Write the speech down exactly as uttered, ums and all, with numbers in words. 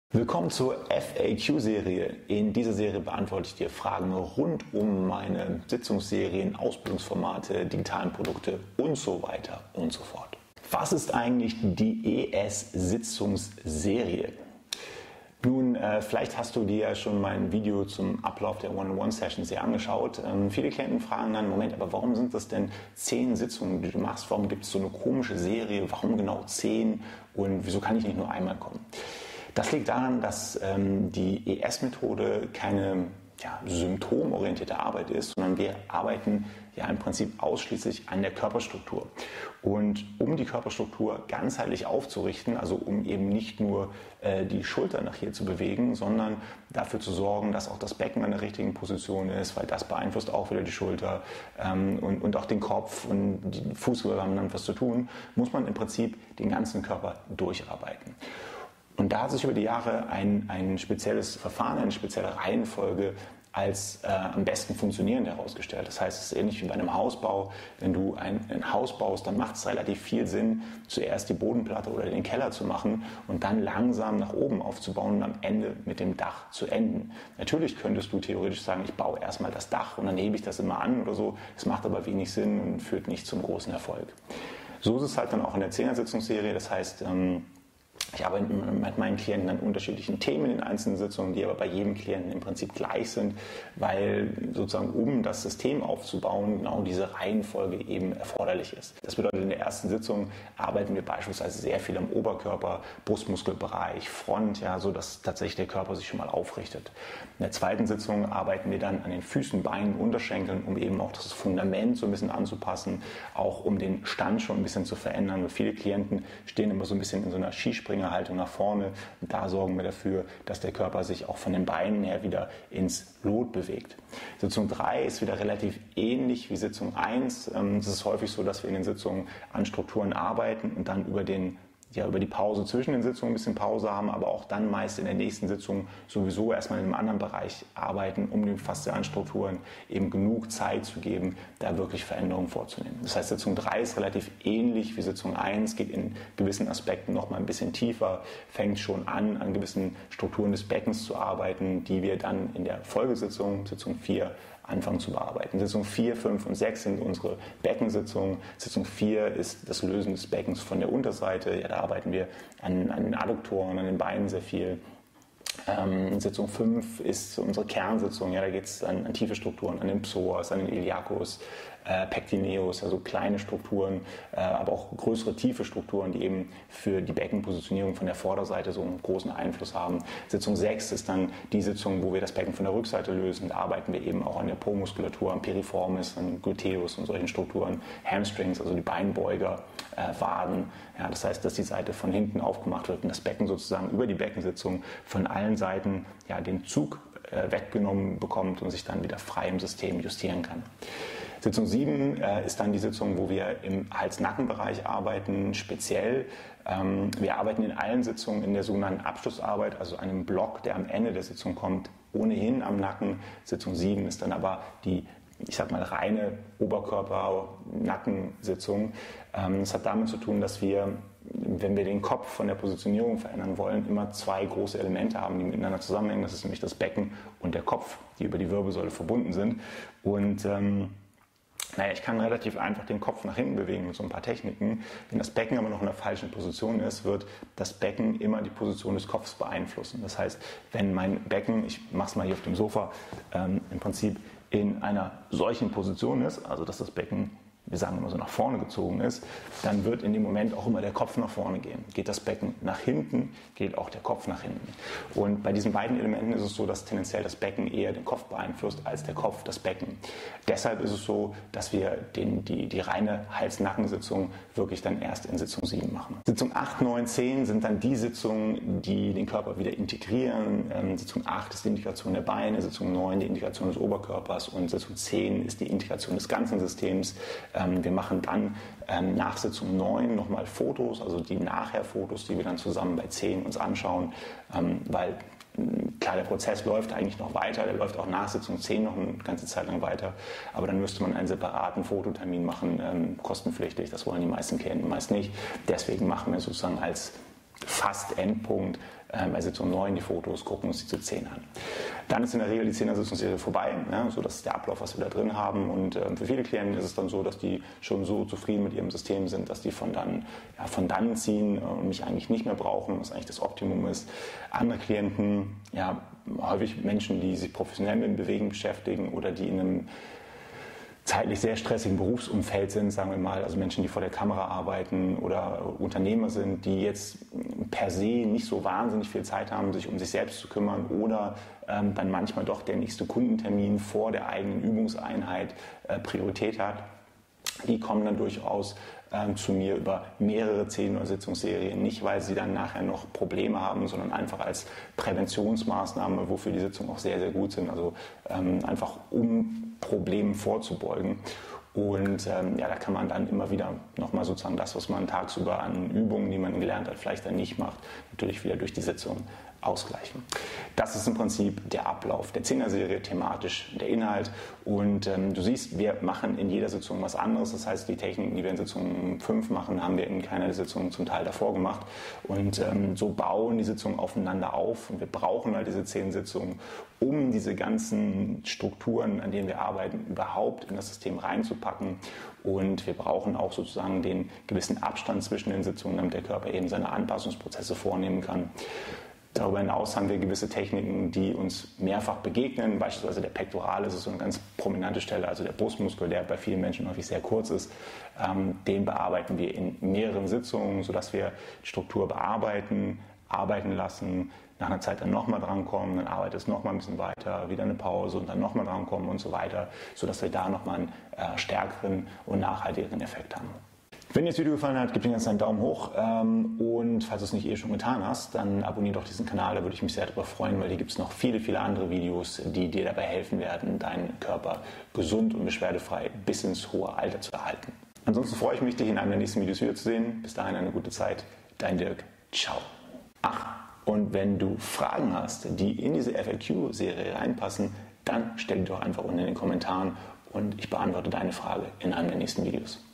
Willkommen zur F A Q-Serie. In dieser Serie beantworte ich dir Fragen rund um meine Sitzungsserien, Ausbildungsformate, digitalen Produkte und so weiter und so fort. Was ist eigentlich die E S-Sitzungsserie? Nun, äh, vielleicht hast du dir ja schon mein Video zum Ablauf der One-on-One-Sessions hier angeschaut. Ähm, viele Klienten fragen dann, Moment, aber warum sind das denn zehn Sitzungen, die du machst? Warum gibt es so eine komische Serie? Warum genau zehn? Und wieso kann ich nicht nur einmal kommen? Das liegt daran, dass ähm, die E S-Methode keine ja, symptomorientierte Arbeit ist, sondern wir arbeiten ja im Prinzip ausschließlich an der Körperstruktur. Und um die Körperstruktur ganzheitlich aufzurichten, also um eben nicht nur äh, die Schulter nach hier zu bewegen, sondern dafür zu sorgen, dass auch das Becken an der richtigen Position ist, weil das beeinflusst auch wieder die Schulter ähm, und, und auch den Kopf und die Fußgelenke haben dann was zu tun, muss man im Prinzip den ganzen Körper durcharbeiten. Und da hat sich über die Jahre ein, ein spezielles Verfahren, eine spezielle Reihenfolge als äh, am besten funktionierend herausgestellt. Das heißt, es ist ähnlich wie bei einem Hausbau. Wenn du ein, ein Haus baust, dann macht es relativ viel Sinn, zuerst die Bodenplatte oder den Keller zu machen und dann langsam nach oben aufzubauen und am Ende mit dem Dach zu enden. Natürlich könntest du theoretisch sagen, ich baue erstmal das Dach und dann hebe ich das immer an oder so. Es macht aber wenig Sinn und führt nicht zum großen Erfolg. So ist es halt dann auch in der Zehner-Sitzungsserie. Das heißt, ähm, ich arbeite mit meinen Klienten an unterschiedlichen Themen in den einzelnen Sitzungen, die aber bei jedem Klienten im Prinzip gleich sind, weil sozusagen um das System aufzubauen, genau diese Reihenfolge eben erforderlich ist. Das bedeutet, in der ersten Sitzung arbeiten wir beispielsweise sehr viel am Oberkörper, Brustmuskelbereich, Front, ja, so dass tatsächlich der Körper sich schon mal aufrichtet. In der zweiten Sitzung arbeiten wir dann an den Füßen, Beinen, Unterschenkeln, um eben auch das Fundament so ein bisschen anzupassen, auch um den Stand schon ein bisschen zu verändern. Weil viele Klienten stehen immer so ein bisschen in so einer Skispringen Haltung nach vorne. Und da sorgen wir dafür, dass der Körper sich auch von den Beinen her wieder ins Lot bewegt. Sitzung drei ist wieder relativ ähnlich wie Sitzung eins. Es ist häufig so, dass wir in den Sitzungen an Strukturen arbeiten und dann über den ja, über die Pause zwischen den Sitzungen ein bisschen Pause haben, aber auch dann meist in der nächsten Sitzung sowieso erstmal in einem anderen Bereich arbeiten, um den faszialen Strukturen eben genug Zeit zu geben, da wirklich Veränderungen vorzunehmen. Das heißt, Sitzung drei ist relativ ähnlich wie Sitzung eins, geht in gewissen Aspekten noch mal ein bisschen tiefer, fängt schon an, an gewissen Strukturen des Beckens zu arbeiten, die wir dann in der Folgesitzung, Sitzung vier, anfangen zu bearbeiten. Sitzung vier, fünf und sechs sind unsere Beckensitzungen. Sitzung vier ist das Lösen des Beckens von der Unterseite. Ja, da arbeiten wir an, an den Adduktoren, an den Beinen sehr viel. Ähm, Sitzung fünf ist unsere Kernsitzung. Ja, da geht es an, an tiefe Strukturen, an den Psoas, an den Iliacus, äh, Pectineus, also kleine Strukturen, äh, aber auch größere tiefe Strukturen, die eben für die Beckenpositionierung von der Vorderseite so einen großen Einfluss haben. Sitzung sechs ist dann die Sitzung, wo wir das Becken von der Rückseite lösen. Da arbeiten wir eben auch an der Po-Muskulatur, am Piriformis, an Gluteus und solchen Strukturen, Hamstrings, also die Beinbeuger, äh, Waden. Ja, das heißt, dass die Seite von hinten aufgemacht wird und das Becken sozusagen über die Beckensitzung von allen Seiten ja, den Zug äh, weggenommen bekommt und sich dann wieder frei im System justieren kann. Sitzung sieben äh, ist dann die Sitzung, wo wir im Hals-Nacken-Bereich arbeiten, speziell. Ähm, wir arbeiten in allen Sitzungen in der sogenannten Abschlussarbeit, also einem Block, der am Ende der Sitzung kommt, ohnehin am Nacken. Sitzung sieben ist dann aber die, ich sag mal, reine Oberkörper-Nackensitzung. Ähm, das hat damit zu tun, dass wir, wenn wir den Kopf von der Positionierung verändern wollen, immer zwei große Elemente haben, die miteinander zusammenhängen. Das ist nämlich das Becken und der Kopf, die über die Wirbelsäule verbunden sind. Und ähm, naja, ich kann relativ einfach den Kopf nach hinten bewegen mit so ein paar Techniken. Wenn das Becken aber noch in der falschen Position ist, wird das Becken immer die Position des Kopfs beeinflussen. Das heißt, wenn mein Becken, ich mache es mal hier auf dem Sofa, ähm, im Prinzip in einer solchen Position ist, also dass das Becken, wir sagen immer so nach vorne gezogen ist, dann wird in dem Moment auch immer der Kopf nach vorne gehen. Geht das Becken nach hinten, geht auch der Kopf nach hinten. Und bei diesen beiden Elementen ist es so, dass tendenziell das Becken eher den Kopf beeinflusst als der Kopf das Becken. Deshalb ist es so, dass wir den, die, die reine Hals-Nacken-Sitzung wirklich dann erst in Sitzung sieben machen. Sitzung acht, neun, zehn sind dann die Sitzungen, die den Körper wieder integrieren. Ähm, Sitzung acht ist die Integration der Beine, Sitzung neun die Integration des Oberkörpers und Sitzung zehn ist die Integration des ganzen Systems. Wir machen dann ähm, nach Sitzung neun nochmal Fotos, also die Nachher-Fotos, die wir dann zusammen bei zehn uns anschauen, ähm, weil klar, der Prozess läuft eigentlich noch weiter, der läuft auch nach Sitzung zehn noch eine ganze Zeit lang weiter, aber dann müsste man einen separaten Fototermin machen, ähm, kostenpflichtig, das wollen die meisten Klienten meist nicht. Deswegen machen wir sozusagen als fast Endpunkt. Bei Sitzung neun die Fotos, gucken uns die zu zehn an. Dann ist in der Regel die zehner Sitzungsserie vorbei, ja, so das ist der Ablauf, was wir da drin haben. Und äh, für viele Klienten ist es dann so, dass die schon so zufrieden mit ihrem System sind, dass die von dann, ja, von dann ziehen und mich eigentlich nicht mehr brauchen, was eigentlich das Optimum ist. Andere Klienten, ja, häufig Menschen, die sich professionell mit dem Bewegen beschäftigen oder die in einem zeitlich sehr stressigen Berufsumfeld sind, sagen wir mal, also Menschen, die vor der Kamera arbeiten oder Unternehmer sind, die jetzt per se nicht so wahnsinnig viel Zeit haben, sich um sich selbst zu kümmern oder ähm, dann manchmal doch der nächste Kundentermin vor der eigenen Übungseinheit äh, Priorität hat. Die kommen dann durchaus ähm, zu mir über mehrere zehner Sitzungsserien, nicht weil sie dann nachher noch Probleme haben, sondern einfach als Präventionsmaßnahme, wofür die Sitzungen auch sehr, sehr gut sind, also ähm, einfach um Problemen vorzubeugen. Und ähm, ja, da kann man dann immer wieder nochmal sozusagen das, was man tagsüber an Übungen, die man gelernt hat, vielleicht dann nicht macht, natürlich wieder durch die Sitzung ausgleichen. Das ist im Prinzip der Ablauf der zehner-Serie, thematisch der Inhalt. Und ähm, du siehst, wir machen in jeder Sitzung was anderes. Das heißt, die Techniken, die wir in Sitzung fünf machen, haben wir in keiner der Sitzungen zum Teil davor gemacht. Und ähm, so bauen die Sitzungen aufeinander auf. Und wir brauchen halt diese zehn Sitzungen, um diese ganzen Strukturen, an denen wir arbeiten, überhaupt in das System reinzupacken. Und wir brauchen auch sozusagen den gewissen Abstand zwischen den Sitzungen, damit der Körper eben seine Anpassungsprozesse vornehmen kann. Darüber hinaus haben wir gewisse Techniken, die uns mehrfach begegnen. Beispielsweise der Pektoralis ist so eine ganz prominente Stelle, also der Brustmuskel, der bei vielen Menschen häufig sehr kurz ist. Ähm, den bearbeiten wir in mehreren Sitzungen, sodass wir die Struktur bearbeiten, arbeiten lassen, nach einer Zeit dann nochmal drankommen, dann arbeitet es nochmal ein bisschen weiter, wieder eine Pause und dann nochmal drankommen und so weiter, sodass wir da nochmal einen äh, stärkeren und nachhaltigeren Effekt haben. Wenn dir das Video gefallen hat, gib dem Ganzen einen Daumen hoch ähm, und falls du es nicht eh schon getan hast, dann abonniere doch diesen Kanal, da würde ich mich sehr darüber freuen, weil hier gibt es noch viele, viele andere Videos, die dir dabei helfen werden, deinen Körper gesund und beschwerdefrei bis ins hohe Alter zu erhalten. Ansonsten freue ich mich, dich in einem der nächsten Videos wiederzusehen. Bis dahin eine gute Zeit. Dein Dirk. Ciao. Ach, und wenn du Fragen hast, die in diese F A Q-Serie reinpassen, dann stell die doch einfach unten in den Kommentaren und ich beantworte deine Frage in einem der nächsten Videos.